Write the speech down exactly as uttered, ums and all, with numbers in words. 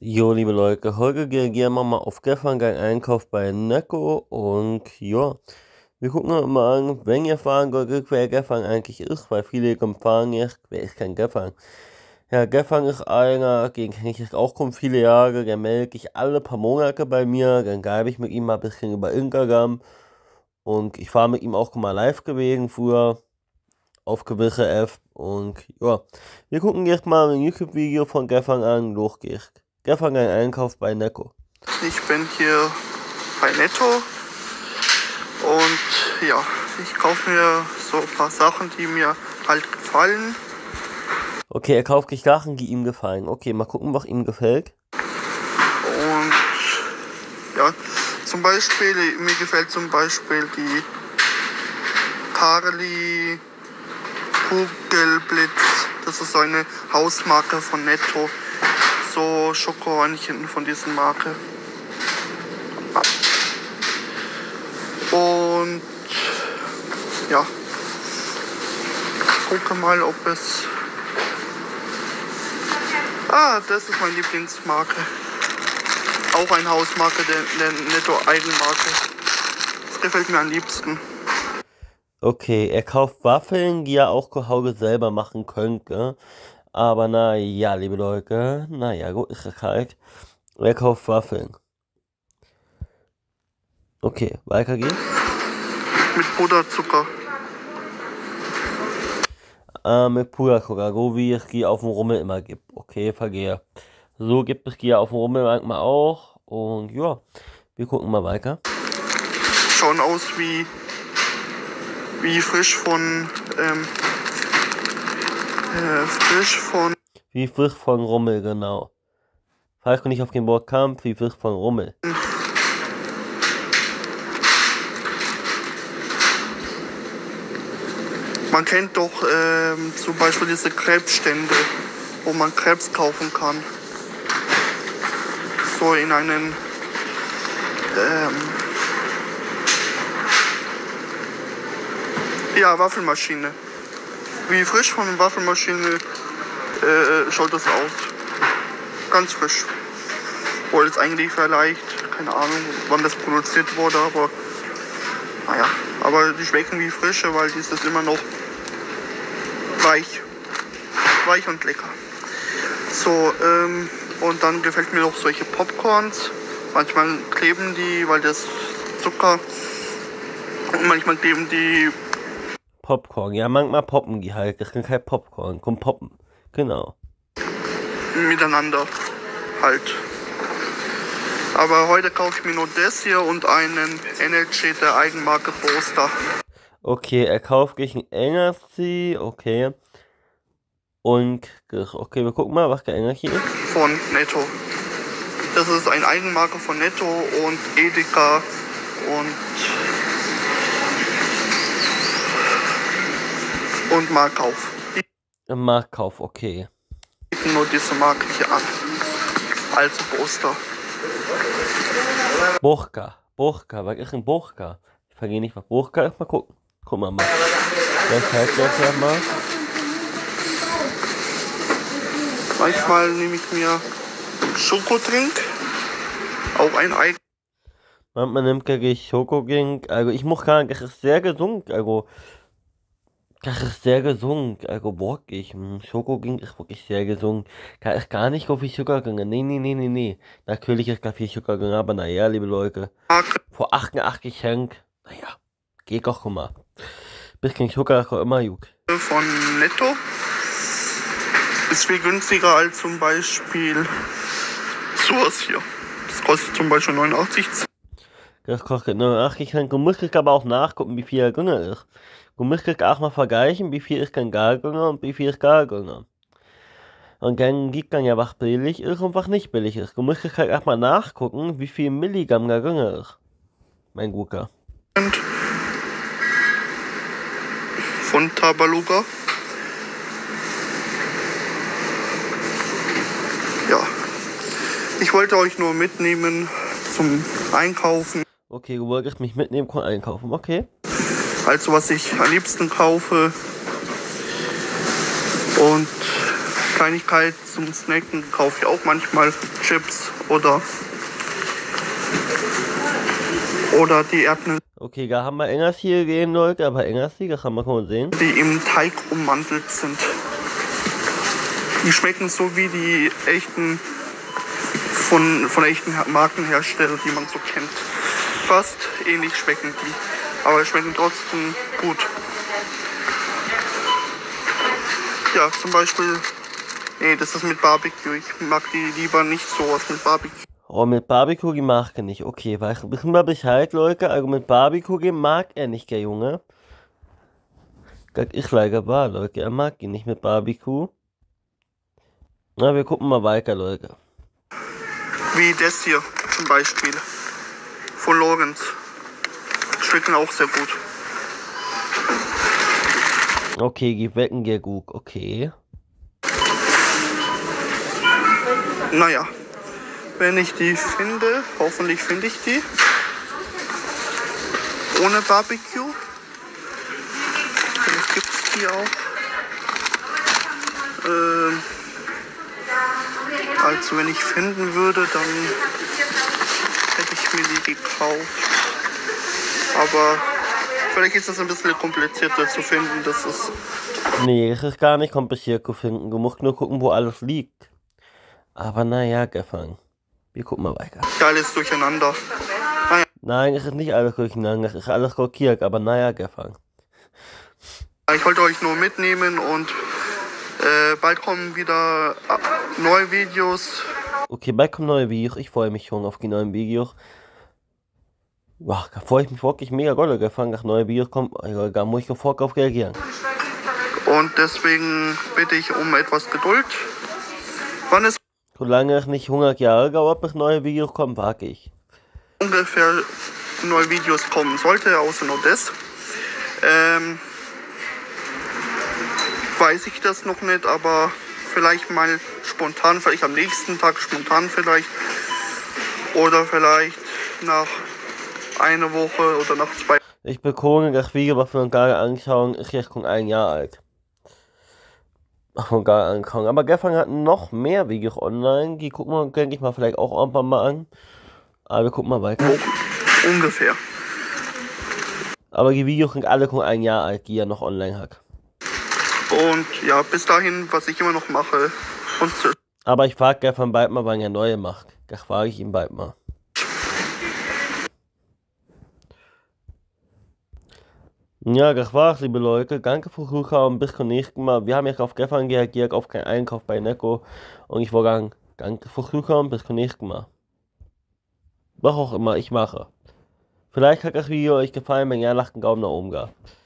Jo, liebe Leute, heute gehen wir mal auf Gefangen Einkauf bei Necco und ja, wir gucken uns mal an, wenn ihr fahren wollt, wer Gefangen eigentlich ist, weil viele fragen jetzt, wer ist kein Gefangen? Ja, Gefangen ist einer, den kenne ich auch schon viele Jahre, der meldet ich alle paar Monate bei mir, dann greife ich mit ihm mal ein bisschen über Instagram und ich fahre mit ihm auch mal live gewesen früher auf gewisse App und ja, wir gucken jetzt mal ein YouTube-Video von Gefangen an, los geht's. Gefangen Einkauf bei Necco. Ich bin hier bei Netto und ja, ich kaufe mir so ein paar Sachen, die mir halt gefallen. Okay, er kauft sich Sachen, die ihm gefallen. Okay, mal gucken, was ihm gefällt. Und ja, zum Beispiel, mir gefällt zum Beispiel die Carly Kugelblitz. Das ist so eine Hausmarke von Netto. So Schokohörnchen von dieser Marke. Und ja, ich gucke mal, ob es... Ah, das ist meine Lieblingsmarke. Auch eine Hausmarke, der, der Netto-Eigenmarke. Das gefällt mir am liebsten. Okay, er kauft Waffeln, die er auch zu Hause selber machen könnte. Aber naja, liebe Leute, naja, gut, ist es halt. Er kauft Waffeln. Okay, weiter geht's. Mit Puderzucker. Äh, mit Puderzucker, so wie es die auf dem Rummel immer gibt. Okay, vergehe. So gibt es die auf dem Rummel manchmal auch. Und ja, wir gucken mal weiter. Schauen aus wie, wie frisch von... Ähm, Äh, frisch von... Wie frisch von Rummel, genau. Falls du nicht auf den Board kam, wie frisch von Rummel. Man kennt doch ähm, zum Beispiel diese Krebsstände, wo man Krebs kaufen kann. So in einen... Ähm, ja, Waffelmaschine. Wie frisch von der Waffelmaschine äh, schaut das aus. Ganz frisch. Obwohl es eigentlich vielleicht, keine Ahnung, wann das produziert wurde, aber naja. Aber die schmecken wie frische, weil die ist immer noch weich. Weich und lecker. So, ähm, und dann gefällt mir noch solche Popcorns. Manchmal kleben die, weil das Zucker. Und manchmal kleben die... Popcorn, ja, manchmal poppen die halt. Das sind kein Popcorn, kommt poppen. Genau. Miteinander halt. Aber heute kaufe ich mir nur das hier und einen N L G der Eigenmarke Poster. Okay, er kauft sich ein Energy, okay. Und, okay, wir gucken mal, was der Energy ist. Von Netto. Das ist eine Eigenmarke von Netto und Edeka und... Und Marktkauf. Marktkauf, okay. Bieten nur diese Marke hier an. Also Poster. Burka. Burka. Was ist ein Burka? Ich vergehe nicht, was Burka ist. Mal gucken. Gucken wir mal. Das zeigt das ja mal. Manchmal nehme ich mir Schokotrink. Auch ein Eigen. Manchmal nimmt ich Schokodrink. Also ich muss sagen, das ist sehr gesund. Also... Das ist sehr gesund, also bockig. Schokoging ist wirklich sehr gesund. Da ist gar nicht so viel Zucker drin. Nee, nee, nee, nee, nee. Natürlich ist da viel Zucker drin, aber naja, liebe Leute. Vor achtundachtzig Cent, naja, geht doch schon mal. Bisschen Zucker ist doch immer gut. Von Netto ist viel günstiger als zum Beispiel sowas hier. Das kostet zum Beispiel neunundachtzig Cent. Das kostet neunundachtzig Cent. Du musst aber auch nachgucken, wie viel er drin ist. Du musst auch mal vergleichen, wie viel ist kein Gargünger und wie viel ist Gargünger. Und dann gibt dann ja, was billig ist und was nicht billig ist. Du musst halt auch mal nachgucken, wie viel Milligramm Gargünger ist. Mein Guter. Von Tabaluga. Ja. Ich wollte euch nur mitnehmen zum Einkaufen. Okay, du wolltest mich mitnehmen zum Einkaufen, okay. Also was ich am liebsten kaufe. Und Kleinigkeit zum Snacken kaufe ich auch manchmal Chips oder oder die Erdnüsse, Okay, da haben wir Engers hier gehen, Leute, aber Engers hier, das haben wir schon sehen. die im Teig ummantelt sind. Die schmecken so wie die echten von, von echten Markenherstellern, die man so kennt. Fast ähnlich schmecken die, aber schmecken trotzdem gut. Ja, zum Beispiel, nee, das ist mit Barbecue. Ich mag die lieber nicht sowas mit Barbecue. Oh, mit Barbecue die mag er nicht. Okay, weil wissen wir Bescheid, Leute. Also mit Barbecue mag er nicht, der Junge. Das ist leider wahr, Leute. Er mag ihn nicht mit Barbecue. Na, wir gucken mal weiter, Leute. Wie das hier zum Beispiel. Von Lorenz. Schmecken auch sehr gut. Okay, die wecken dir gut. Okay. Naja, wenn ich die finde, hoffentlich finde ich die. Ohne Barbecue. Vielleicht gibt es die auch. Ähm, also wenn ich finden würde, dann hätte ich mir die gekauft. Aber vielleicht ist das ein bisschen komplizierter zu finden. Das ist Nee, das ist gar nicht kompliziert zu finden. Du musst nur gucken, wo alles liegt. Aber naja, gefangen. Wir gucken mal weiter. alles durcheinander. Naja, Nein, es ist nicht alles durcheinander. Es ist alles blockiert. Aber naja, gefangen. ich wollte euch nur mitnehmen und äh, bald kommen wieder äh, neue Videos. Okay, bald kommen neue Videos. Ich freue mich schon auf die neuen Videos. Wow, da freue ich mich wirklich mega doll, gefangen, dass neue Videos kommen. Also, da muss ich sofort drauf reagieren. Und deswegen bitte ich um etwas Geduld. Wann es Solange es nicht hundert Jahre dauert, bis neue Videos kommen, wage ich. ungefähr neue Videos kommen sollte, außer nur das, ähm, weiß ich das noch nicht, aber vielleicht mal spontan, vielleicht am nächsten Tag spontan vielleicht. Oder vielleicht nach einer Woche oder nach zwei. Ich bekomme das Video, was wir uns gerade anschauen, ist jetzt schon ein Jahr alt. Ach, von gar angefangen. Aber gestern hatten noch mehr Videos online. Die gucken wir, denke ich mal, vielleicht auch irgendwann mal an. Aber wir gucken mal weiter. Ungefähr. Aber die Videos sind alle schon ein Jahr alt, die er noch online hat. Und ja, bis dahin, was ich immer noch mache. Und Aber ich frage gestern bald mal, wann er neue macht. Das frage ich ihn bald mal. Ja, das war's, liebe Leute. Danke fürs Zuschauen. Bis zum nächsten Mal. Wir haben jetzt auf gestern reagiert, auf keinen Einkauf bei Necco. Und ich wollte sagen, danke fürs Zuschauen. Bis zum nächsten Mal. Was auch immer ich mache. Vielleicht hat das Video euch gefallen. Wenn ja, lasst einen Daumen nach oben da.